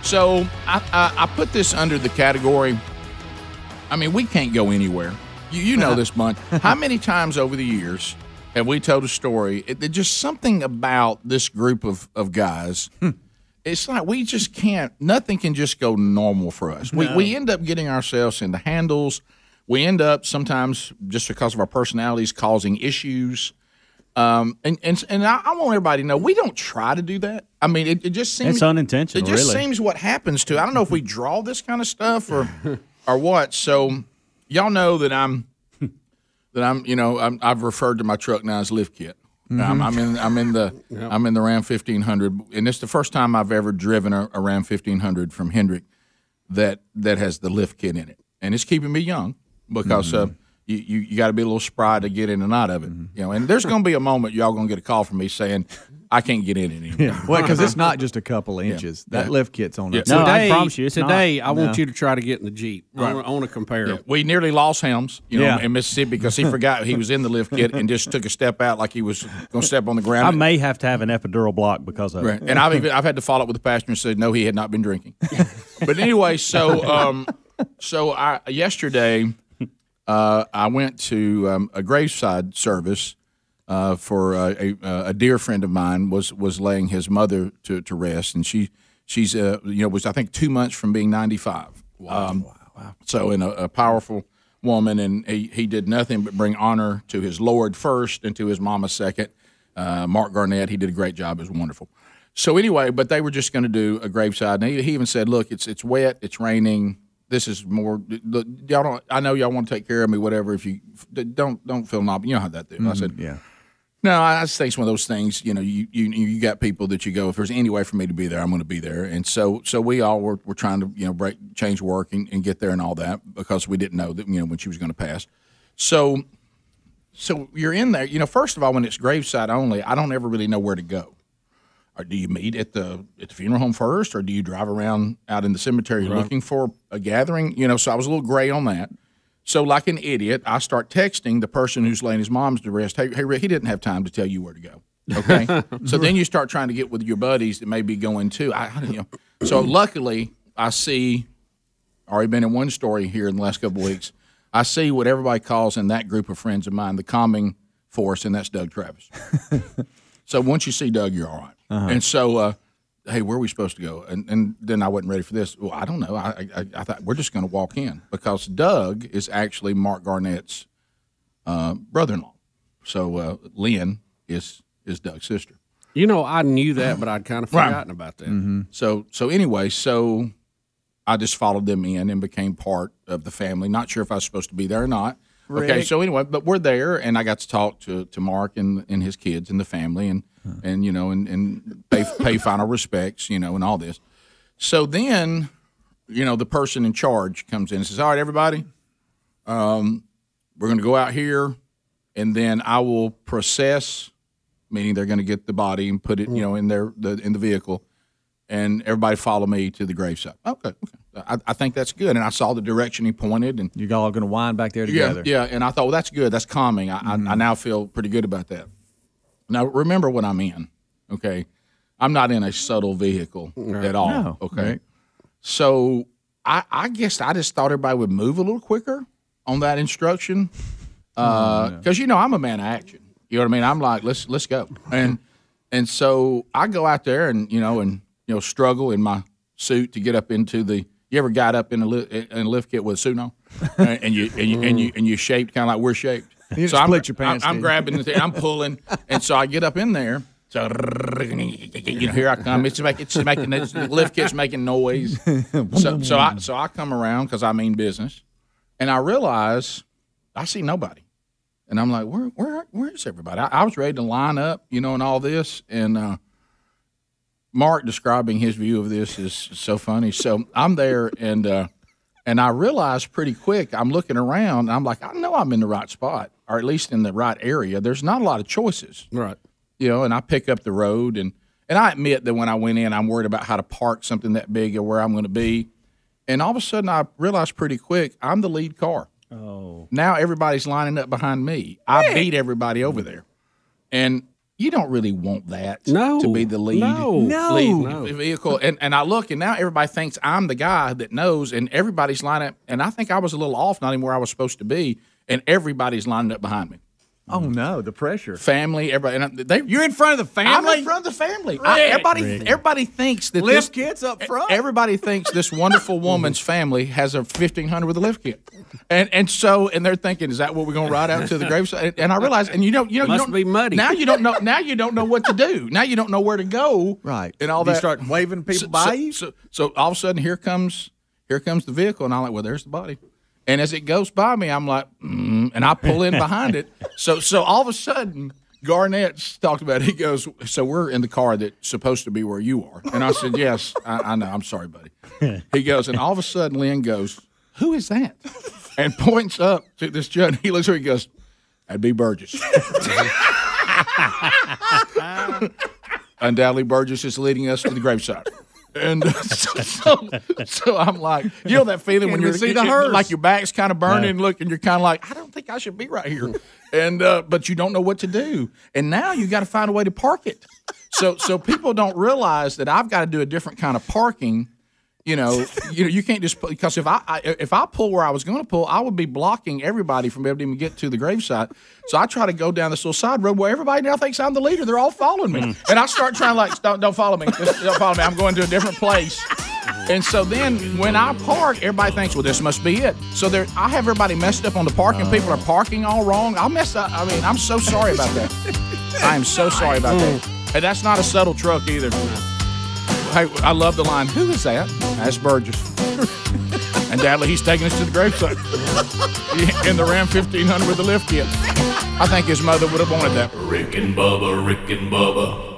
So I put this under the category. I mean, we can't go anywhere. You know this, Bunt. How many times over the years have we told a story? There's just something about this group of guys. It's like we just can't. Nothing can just go normal for us. No. We end up getting ourselves into handles. We end up sometimes just because of our personalities causing issues. And I want everybody to know we don't try to do that. I mean, it just seems it's unintentional. It just seems what happens to. I don't know if we draw this kind of stuff or what. So y'all know that I've referred to my truck now as lift kit. I'm in the Ram 1500, and it's the first time I've ever driven a Ram 1500 from Hendrick that has the lift kit in it, and it's keeping me young because you got to be a little spry to get in and out of it, And there's going to be a moment y'all going to get a call from me saying I can't get in it anymore. Yeah. Well, because it's not just a couple of inches. That lift kit's on it. No, I promise you, it's today. not. I want you to try to get in the Jeep. Right. I want to compare. Yeah. We nearly lost Helms, in Mississippi because he forgot he was in the lift kit and just took a step out like he was going to step on the ground. I may have to have an epidural block because of it. And I've had to follow up with the passenger and said no, he had not been drinking. But anyway, so yesterday I went to a graveside service. For a dear friend of mine was laying his mother to rest, and she's was I think 2 months from being 95. Wow. So a powerful woman, and he did nothing but bring honor to his Lord first and to his mama second. Mark Garnett, he did a great job. It was wonderful. So anyway, but they were just going to do a graveside, and he even said, "Look, it's wet, it's raining. This is more. Y'all don't. I know y'all want to take care of me, whatever. If you don't feel knob, you know how that do." I said, "Yeah." No, I just think it's one of those things. You got people that you go. If there's any way for me to be there, I'm going to be there. And so we all were trying to change work and get there and all that because we didn't know that when she was going to pass. So you're in there. First of all, when it's graveside only, I don't ever really know where to go. Or do you meet at the funeral home first, or do you drive around out in the cemetery looking for a gathering? So I was a little gray on that. So like an idiot, I start texting the person who's laying his mom's to rest. Hey, Rick, he didn't have time to tell you where to go. Okay, so then you start trying to get with your buddies that may be going too. So luckily, I see. Already been in one story here in the last couple of weeks. I see what everybody calls in that group of friends of mine the calming force, and that's Doug Travis. So once you see Doug, you're all right. And so. Hey, where are we supposed to go? And then I wasn't ready for this. Well, I don't know. I thought we're just going to walk in because Doug is actually Mark Garnett's brother-in-law. So Lynn is Doug's sister. I knew that, but I'd kind of forgotten about that. Mm-hmm. So anyway, I just followed them in and became part of the family. Not sure if I was supposed to be there or not. Rick. Okay, so anyway, but we're there, and I got to talk to Mark and his kids and the family, and pay final respects, and all this. So then, the person in charge comes in and says, "All right, everybody, we're going to go out here, and then I will process, meaning they're going to get the body and put it, in the vehicle, and everybody follow me to the gravesite." Okay. I think that's good, and I saw the direction he pointed, and you all going to wind back there together. Yeah, and I thought, well, that's good, that's calming. I now feel pretty good about that. Now remember what I'm in. Okay, I'm not in a subtle vehicle at all. No. Okay, right. So I guess I just thought everybody would move a little quicker on that instruction because I'm a man of action. You know what I mean? I'm like, let's go, and so I go out there and struggle in my suit to get up into the. You ever got up in a lift kit with a suit on, and you shaped kind of like we're shaped. You so split your pants. I'm grabbing the thing, I'm pulling, and so I get up in there. So here I come. It's making the lift kit's making noise. So I come around because I mean business, and I realize I see nobody, and I'm like, where is everybody? I was ready to line up, and all this, and. Mark describing his view of this is so funny. So I'm there, and I realized pretty quick, I'm looking around, and I'm like, I know I'm in the right spot, or at least in the right area. There's not a lot of choices. Right. And I pick up the road, and I admit that when I went in, I'm worried about how to park something that big or where I'm going to be. And all of a sudden, I realized pretty quick, I'm the lead car. Oh. Now everybody's lining up behind me. I beat everybody over there. And you don't really want that No. to be the lead, No. lead vehicle. And I look, and now everybody thinks I'm the guy that knows, and everybody's lining up. And I think I was a little off, not even where I was supposed to be, and everybody's lining up behind me. Oh no, the pressure. Family, everybody. And You're in front of the family. I'm in front of the family. Everybody thinks that lift kits up front. Everybody thinks this wonderful woman's family has a 1500 with a lift kit, and they're thinking, is that what we're going to ride out to the graveside? And I realize, and you Must be muddy. Now you don't know. Now you don't know what to do. Now you don't know where to go. Right. And all Do that. you start waving people by you. So all of a sudden, here comes the vehicle, and I'm like, well, there's the body. And as it goes by me, I'm like, and I pull in behind it. So all of a sudden, Garnett's talked about it. He goes, so we're in the car that's supposed to be where you are. And I said, yes, I know. I'm sorry, buddy. He goes, and all of a sudden, Lynn goes, who is that? And points up to this judge. He looks at her, he goes, that'd be Burgess. Undoubtedly, Burgess is leading us to the graveside. And so I'm like, you know that feeling when you're see the hearse. like your back's kind of burning, look, and you're kind of like, I don't think I should be right here, and but you don't know what to do, and now you got to find a way to park it. So people don't realize that I've got to do a different kind of parking. You can't just because if I pull where I was going to pull, I would be blocking everybody from being able to even get to the graveside. So I try to go down this little side road where everybody now thinks I'm the leader. They're all following me, and I start trying don't follow me, don't follow me. I'm going to a different place. And so then when I park, everybody thinks, well, this must be it. So I have everybody messed up on the parking. People are parking all wrong. I'll mess up. I mean, I'm so sorry about that. I am so sorry about that. And that's not a subtle truck either. Hey, I love the line, who is that? That's Burgess. And Dadley, he's taking us to the gravesite in the Ram 1500 with the lift kit. I think his mother would have wanted that. Rick and Bubba, Rick and Bubba.